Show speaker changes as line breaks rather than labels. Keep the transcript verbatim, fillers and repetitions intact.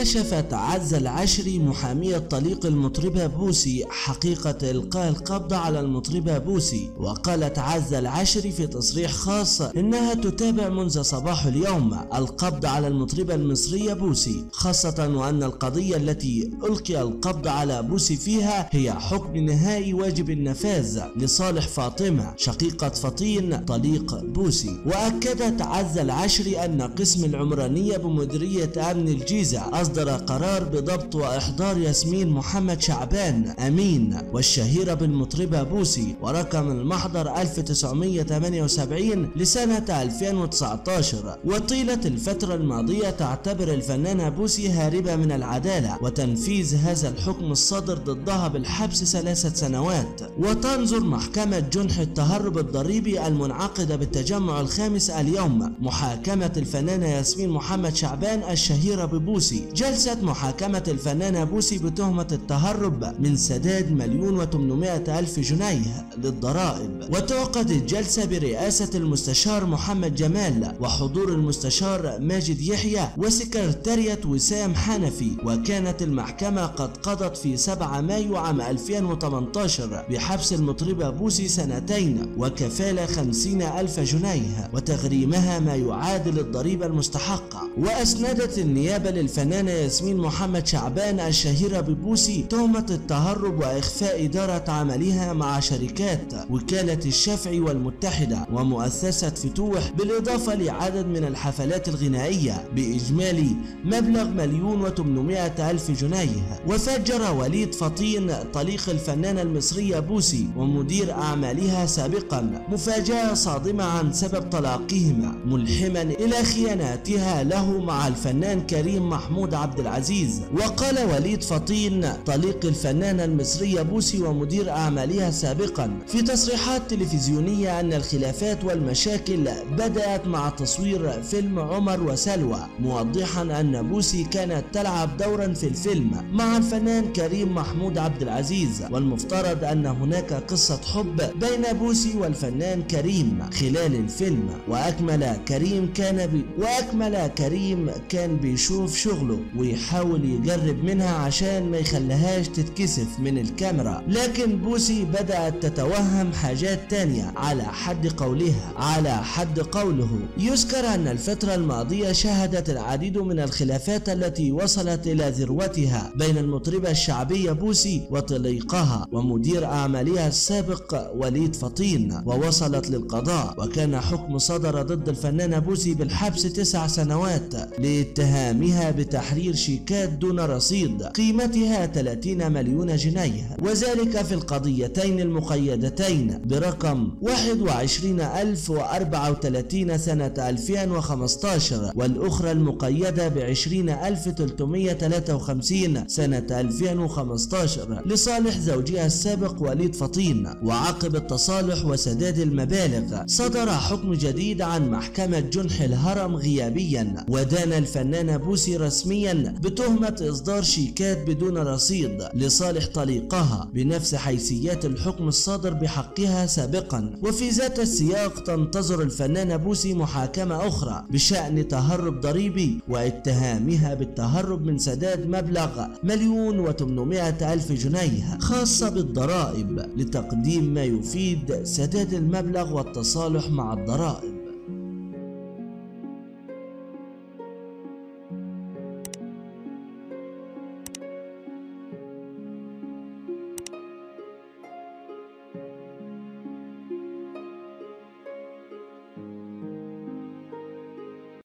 كشفت عزة العشري محامية طليق المطربة بوسي حقيقة إلقاء القبض على المطربة بوسي. وقالت عزة العشري في تصريح خاص إنها تتابع منذ صباح اليوم القبض على المطربة المصرية بوسي، خاصة وأن القضية التي ألقي القبض على بوسي فيها هي حكم نهائي واجب النفاذ لصالح فاطمة شقيقة فطين طليق بوسي. وأكدت عزة العشري أن قسم العمرانية بمديرية أمن الجيزة أصدر قرار بضبط وإحضار ياسمين محمد شعبان أمين والشهيرة بالمطربة بوسي، ورقم المحضر ألف وتسعمائة وثمانية وسبعين لسنة ألفين وتسعة عشر. وطيلة الفترة الماضية تعتبر الفنانة بوسي هاربة من العدالة وتنفيذ هذا الحكم الصادر ضدها بالحبس ثلاثة سنوات. وتنظر محكمة جنح التهرب الضريبي المنعقدة بالتجمع الخامس اليوم محاكمة الفنانة ياسمين محمد شعبان الشهيرة ببوسي. جلسة محاكمة الفنانة بوسي بتهمة التهرب من سداد مليون وثمانمائة ألف جنيه للضرائب. وتعقد الجلسة برئاسة المستشار محمد جمال وحضور المستشار ماجد يحيى وسكرتارية وسام حنفي. وكانت المحكمة قد قضت في سبعة مايو عام ألفين وثمانية عشر بحبس المطربة بوسي سنتين وكفالة خمسين ألف جنيه وتغريمها ما يعادل الضريبة المستحقة. وأسندت النيابة للفنانة ياسمين محمد شعبان الشهيرة ببوسي تهمة التهرب وإخفاء إدارة عملها مع شركات وكالة الشافعي والمتحدة ومؤسسة فتوح، بالإضافة لعدد من الحفلات الغنائية بإجمالي مبلغ مليون وثمانمائة ألف جنيه. وفجر وليد فطين طليق الفنانة المصرية بوسي ومدير أعمالها سابقا مفاجأة صادمة عن سبب طلاقهما، ملحما إلى خياناتها له مع الفنان كريم محمود عبد العزيز. وقال وليد فطين طليق الفنانة المصرية بوسي ومدير أعمالها سابقا في تصريحات تلفزيونية أن الخلافات والمشاكل بدأت مع تصوير فيلم عمر وسلوى، موضحا أن بوسي كانت تلعب دورا في الفيلم مع الفنان كريم محمود عبد العزيز، والمفترض أن هناك قصة حب بين بوسي والفنان كريم خلال الفيلم. وأكمل كريم كان بي وأكمل كريم كان بيشوف شغله ويحاول يجرب منها عشان ما يخليهاش تتكسف من الكاميرا، لكن بوسي بدأت تتوهم حاجات تانية. على حد قولها على حد قوله يذكر أن الفترة الماضية شهدت العديد من الخلافات التي وصلت إلى ذروتها بين المطربة الشعبية بوسي وطليقها ومدير أعمالها السابق وليد فطين، ووصلت للقضاء. وكان حكم صدر ضد الفنانة بوسي بالحبس تسع سنوات لاتهامها بتحرير شيكات دون رصيد قيمتها ثلاثين مليون جنيه، وذلك في القضيتين المقيدتين برقم واحد وعشرين ألف وأربعة وثلاثين سنة ألفين وخمسة عشر والأخرى المقيدة بعشرين ألف وثلاثمائة وثلاثة وخمسين سنة ألفين وخمسة عشر لصالح زوجها السابق وليد فطين. وعقب التصالح وسداد المبالغ صدر حكم جديد عن محكمة جنح الهرم غيابيا ودان الفنانة بوسي رسميا بتهمة إصدار شيكات بدون رصيد لصالح طليقها بنفس حيثيات الحكم الصادر بحقها سابقا. وفي ذات السياق تنتظر الفنانة بوسي محاكمة أخرى بشأن تهرب ضريبي واتهامها بالتهرب من سداد مبلغ مليون وثمانمائة ألف جنيه خاصة بالضرائب لتقديم ما يفيد سداد المبلغ والتصالح مع الضرائب.